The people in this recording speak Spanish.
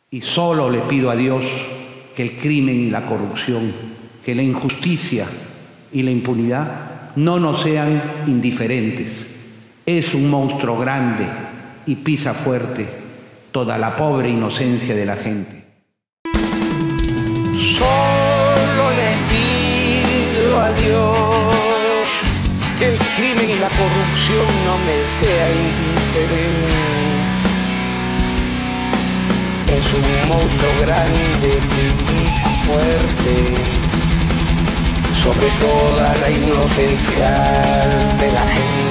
Y solo le pido a Dios que el crimen y la corrupción, que la injusticia y la impunidad no nos sean indiferentes. Es un monstruo grande y pisa fuerte toda la pobre inocencia de la gente. Solo le pido a Dios que el crimen y la corrupción no me sea indiferente. Es un monstruo grande y fuerte sobre toda la inocencia de la gente.